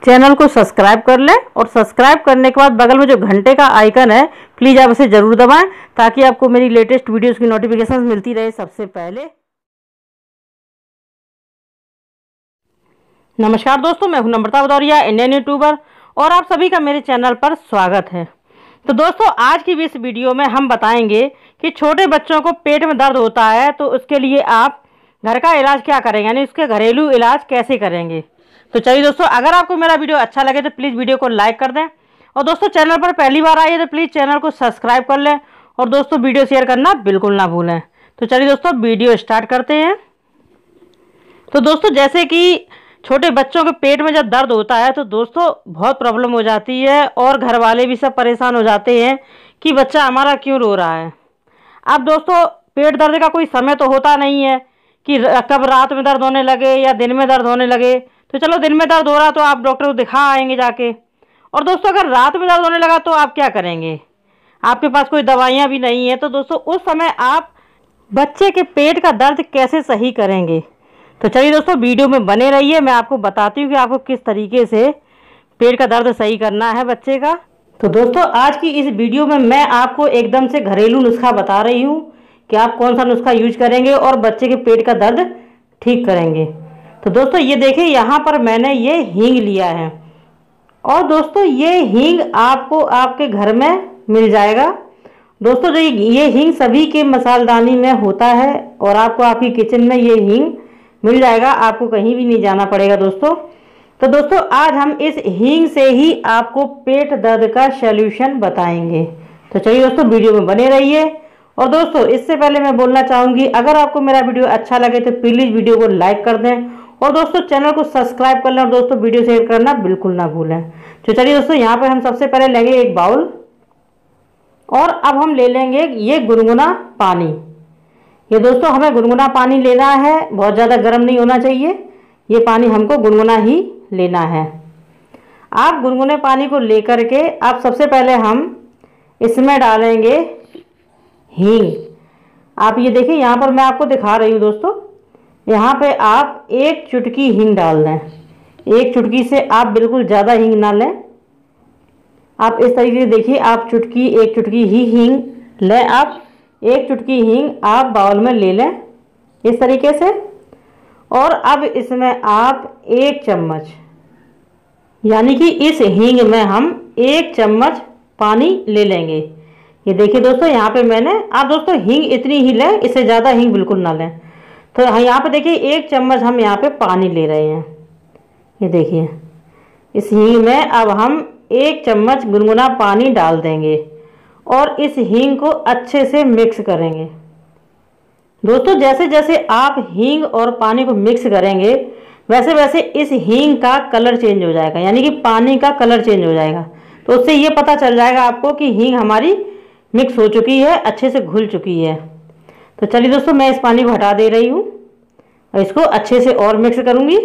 Channel को subscribe कर लें और सब्सक्राइब करने के बाद बगल में जो घंटे का आइकन है प्लीज़ आप इसे ज़रूर दबाएं ताकि आपको मेरी लेटेस्ट वीडियोस की नोटिफिकेशन मिलती रहे सबसे पहले। नमस्कार दोस्तों, मैं हूं नम्रता भदौरिया, इंडियन यूट्यूबर, और आप सभी का मेरे चैनल पर स्वागत है। तो दोस्तों, आज की इस वीडियो में हम बताएंगे कि छोटे बच्चों को पेट में दर्द होता है तो उसके लिए आप घर का इलाज क्या करेंगे, यानी उसके घरेलू इलाज कैसे करेंगे। तो चलिए दोस्तों, अगर आपको मेरा वीडियो अच्छा लगे तो प्लीज़ वीडियो को लाइक कर दें, और दोस्तों चैनल पर पहली बार आइए तो प्लीज़ चैनल को सब्सक्राइब कर लें, और दोस्तों वीडियो शेयर करना बिल्कुल ना भूलें। तो चलिए दोस्तों, वीडियो स्टार्ट करते हैं। तो दोस्तों, जैसे कि छोटे बच्चों के पेट में जब दर्द होता है तो दोस्तों बहुत प्रॉब्लम हो जाती है, और घर वाले भी सब परेशान हो जाते हैं कि बच्चा हमारा क्यों रो रहा है। अब दोस्तों, पेट दर्द का कोई समय तो होता नहीं है कि कब रात में दर्द होने लगे या दिन में दर्द होने लगे। तो चलो, दिन में दर्द हो रहा तो आप डॉक्टर को दिखा आएंगे जाके। और दोस्तों, अगर रात में दर्द होने लगा तो आप क्या करेंगे, आपके पास कोई दवाइयाँ भी नहीं है, तो दोस्तों उस समय आप बच्चे के पेट का दर्द कैसे सही करेंगे। तो चलिए दोस्तों, वीडियो में बने रहिए, मैं आपको बताती हूँ कि आपको किस तरीके से पेट का दर्द सही करना है बच्चे का। तो दोस्तों, आज की इस वीडियो में मैं आपको एकदम से घरेलू नुस्खा बता रही हूँ कि आप कौन सा नुस्खा यूज करेंगे और बच्चे के पेट का दर्द ठीक करेंगे। तो दोस्तों, ये देखिए, यहाँ पर मैंने ये हींग लिया है, और दोस्तों ये हींग आपको आपके घर में मिल जाएगा। दोस्तों, जो ये हींग सभी के मसालदानी में होता है, और आपको आपकी किचन में ये हींग मिल जाएगा, आपको कहीं भी नहीं जाना पड़ेगा दोस्तों। तो दोस्तों, आज हम इस हींग से ही आपको पेट दर्द का सॉल्यूशन बताएंगे। तो चलिए दोस्तों, वीडियो में बने रहिए। और दोस्तों, इससे पहले मैं बोलना चाहूँगी, अगर आपको मेरा वीडियो अच्छा लगे तो प्लीज़ वीडियो को लाइक कर दें, और दोस्तों चैनल को सब्सक्राइब कर लें, और दोस्तों वीडियो शेयर करना बिल्कुल ना भूलें। तो चलिए दोस्तों, यहाँ पर हम सबसे पहले लेंगे एक बाउल, और अब हम ले लेंगे ये गुनगुना पानी। ये दोस्तों हमें गुनगुना पानी लेना है, बहुत ज़्यादा गर्म नहीं होना चाहिए, ये पानी हमको गुनगुना ही लेना है। आप गुनगुने पानी को लेकर के आप सबसे पहले हम इसमें डालेंगे हींग। आप ये देखिए, यहाँ पर मैं आपको दिखा रही हूँ दोस्तों, यहाँ पे आप एक चुटकी हींग डाल दें। एक चुटकी से आप बिल्कुल ज़्यादा हींग ना लें, आप इस तरीके से देखिए, आप एक चुटकी ही हींग लें। आप एक चुटकी हींग आप बाउल में ले लें इस तरीके से, और अब इसमें आप एक चम्मच, यानी कि इस हींग में हम एक चम्मच पानी ले लेंगे। ये देखिए दोस्तों, यहाँ पे मैंने, आप दोस्तों हींग इतनी ही लें, इससे ज़्यादा हींग बिल्कुल ना लें। तो यहाँ पे देखिए, एक चम्मच हम यहाँ पे पानी ले रहे हैं। ये देखिए, इस हींग में अब हम एक चम्मच गुनगुना पानी डाल देंगे, और इस हींग को अच्छे से मिक्स करेंगे। दोस्तों, जैसे जैसे आप हींग और पानी को मिक्स करेंगे वैसे वैसे इस हींग का कलर चेंज हो जाएगा, यानी कि पानी का कलर चेंज हो जाएगा। तो उससे ये पता चल जाएगा आपको कि हींग हमारी मिक्स हो चुकी है, अच्छे से घुल चुकी है। तो चलिए दोस्तों, मैं इस पानी को हटा दे रही हूँ और इसको अच्छे से और मिक्स करूँगी।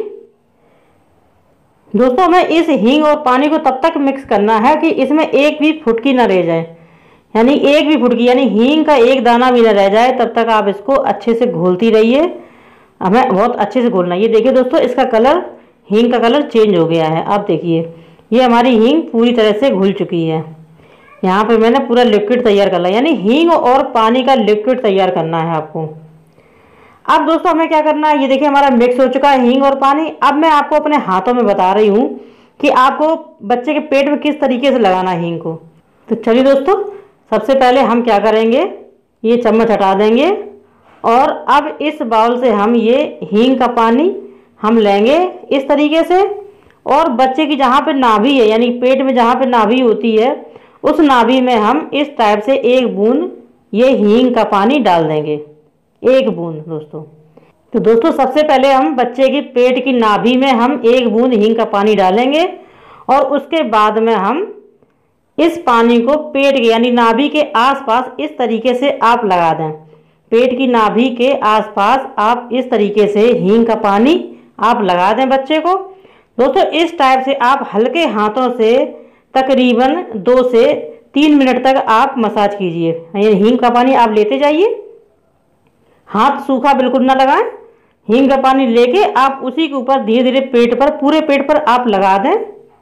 दोस्तों, हमें इस हींग और पानी को तब तक मिक्स करना है कि इसमें एक भी फुटकी ना रह जाए, यानी एक भी फुटकी, यानी हींग का एक दाना भी ना रह जाए, तब तक आप इसको अच्छे से घोलती रहिए। हमें बहुत अच्छे से घोलना है। ये देखिए दोस्तों, इसका कलर, हींग का कलर चेंज हो गया है। आप देखिए, ये हमारी हींग पूरी तरह से घुल चुकी है। यहाँ पे मैंने पूरा लिक्विड तैयार कर लिया, यानी हींग और पानी का लिक्विड तैयार करना है आपको। अब दोस्तों हमें क्या करना है, ये देखिए हमारा मिक्स हो चुका है हींग और पानी। अब मैं आपको अपने हाथों में बता रही हूँ कि आपको बच्चे के पेट में किस तरीके से लगाना है हींग को। तो चलिए दोस्तों, सबसे पहले हम क्या करेंगे, ये चम्मच हटा देंगे, और अब इस बाउल से हम ये हींग का पानी हम लेंगे इस तरीके से, और बच्चे की जहाँ पे नाभि है, यानी पेट में जहाँ पे नाभि होती है, उस नाभि में हम इस टाइप से एक बूंद ये हींग का पानी डाल देंगे, एक बूंद दोस्तों। तो दोस्तों, सबसे पहले हम बच्चे की पेट की नाभि में हम एक बूंद हींग का पानी डालेंगे, और उसके बाद में हम इस पानी को पेट के, यानी नाभि के आसपास इस तरीके से आप लगा दें। पेट की नाभि के आसपास आप इस तरीके से हींग का पानी आप लगा दें बच्चे को। दोस्तों, इस टाइप से आप हल्के हाथों से तकरीबन 2 से 3 मिनट तक आप मसाज कीजिए। ये हींग का पानी आप लेते जाइए, हाथ सूखा बिल्कुल ना लगाएं। हींग का पानी लेके आप उसी के ऊपर धीरे धीरे पेट पर, पूरे पेट पर आप लगा दें।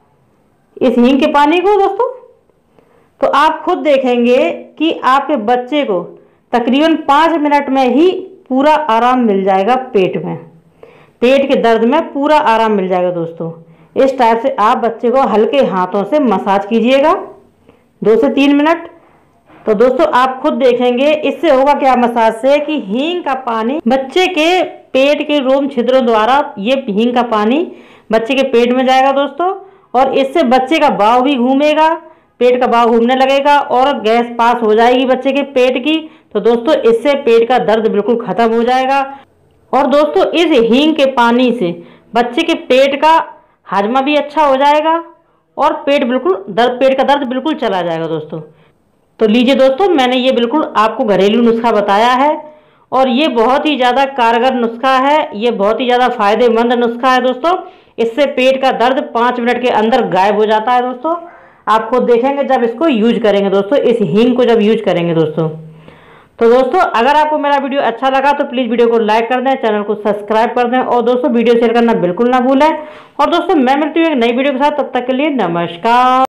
इस हींग के पानी को दोस्तों, तो आप खुद देखेंगे कि आपके बच्चे को तकरीबन 5 मिनट में ही पूरा आराम मिल जाएगा। पेट के दर्द में पूरा आराम मिल जाएगा दोस्तों। इस टाइप से आप बच्चे को हल्के हाथों से मसाज कीजिएगा 2 से 3 मिनट। तो दोस्तों आप खुद देखेंगे इससे होगा क्या मसाज से कि हींग का पानी बच्चे के पेट के रोम छिद्रों द्वारा ये हींग का पानी बच्चे के पेट में जाएगा दोस्तों, और इससे बच्चे का बाव भी घूमेगा, पेट का बाव घूमने लगेगा और गैस पास हो जाएगी बच्चे के पेट की। तो दोस्तों इससे पेट का दर्द बिल्कुल खत्म हो जाएगा। और दोस्तों इस हींग के पानी से बच्चे के पेट का हाजमा भी अच्छा हो जाएगा और पेट का दर्द बिल्कुल चला जाएगा दोस्तों। तो लीजिए दोस्तों, मैंने ये बिल्कुल आपको घरेलू नुस्खा बताया है और ये बहुत ही ज़्यादा कारगर नुस्खा है, ये बहुत ही ज़्यादा फायदेमंद नुस्खा है दोस्तों। इससे पेट का दर्द 5 मिनट के अंदर गायब हो जाता है दोस्तों। आप खुद देखेंगे जब इसको यूज करेंगे दोस्तों, इस हींग को जब यूज करेंगे दोस्तों। तो दोस्तों अगर आपको मेरा वीडियो अच्छा लगा तो प्लीज़ वीडियो को लाइक कर दें, चैनल को सब्सक्राइब कर दें और दोस्तों वीडियो शेयर करना बिल्कुल ना भूलें। और दोस्तों मैं मिलती हूँ एक नई वीडियो के साथ, तब तक के लिए नमस्कार।